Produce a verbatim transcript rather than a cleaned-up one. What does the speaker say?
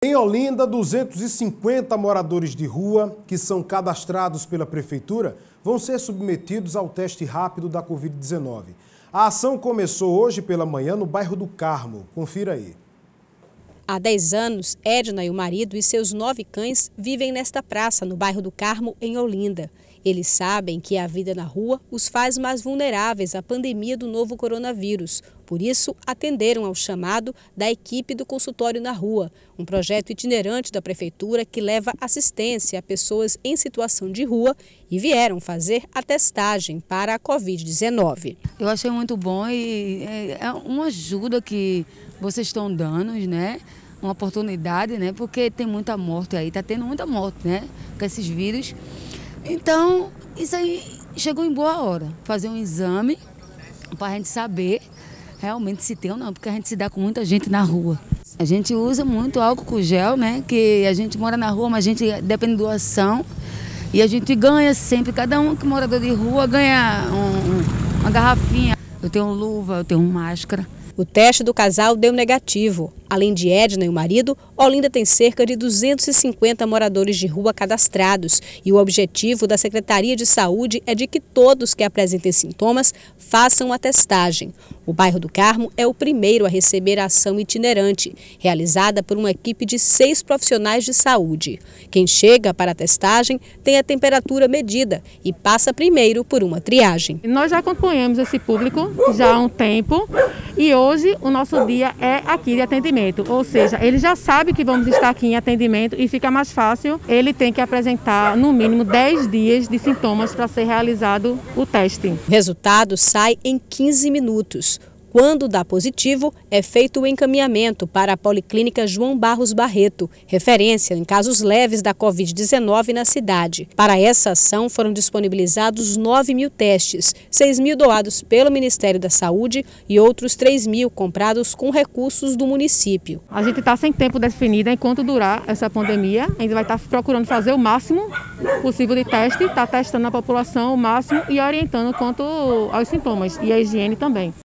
Em Olinda, duzentos e cinquenta moradores de rua que são cadastrados pela Prefeitura vão ser submetidos ao teste rápido da Covid dezenove. A ação começou hoje pela manhã no bairro do Carmo. Confira aí. Há dez anos, Edna e o marido e seus nove cães vivem nesta praça, no bairro do Carmo, em Olinda. Eles sabem que a vida na rua os faz mais vulneráveis à pandemia do novo coronavírus. Por isso, atenderam ao chamado da equipe do consultório na rua, um projeto itinerante da Prefeitura que leva assistência a pessoas em situação de rua e vieram fazer a testagem para a Covid dezenove. Eu achei muito bom e é uma ajuda que vocês estão dando, né? Uma oportunidade, né? Porque tem muita morte aí, está tendo muita morte, né? Com esses vírus. Então, isso aí chegou em boa hora, fazer um exame para a gente saber realmente se tem ou não, porque a gente se dá com muita gente na rua. A gente usa muito álcool gel, né? Que a gente mora na rua, mas a gente depende de doação e a gente ganha sempre, cada um que é morador de rua ganha um, uma garrafinha. Eu tenho luva, eu tenho máscara. O teste do casal deu negativo. Além de Edna e o marido, Olinda tem cerca de duzentos e cinquenta moradores de rua cadastrados. E o objetivo da Secretaria de Saúde é de que todos que apresentem sintomas façam a testagem. O bairro do Carmo é o primeiro a receber a ação itinerante, realizada por uma equipe de seis profissionais de saúde. Quem chega para a testagem tem a temperatura medida e passa primeiro por uma triagem. Nós já acompanhamos esse público já há um tempo. E hoje o nosso dia é aqui de atendimento, ou seja, ele já sabe que vamos estar aqui em atendimento e fica mais fácil. Ele tem que apresentar no mínimo dez dias de sintomas para ser realizado o teste. O resultado sai em quinze minutos. Quando dá positivo, é feito o encaminhamento para a Policlínica João Barros Barreto, referência em casos leves da Covid dezenove na cidade. Para essa ação foram disponibilizados nove mil testes, seis mil doados pelo Ministério da Saúde e outros três mil comprados com recursos do município. A gente está sem tempo definido enquanto durar essa pandemia. A gente vai estar procurando fazer o máximo possível de teste, está testando a população o máximo e orientando quanto aos sintomas e a higiene também.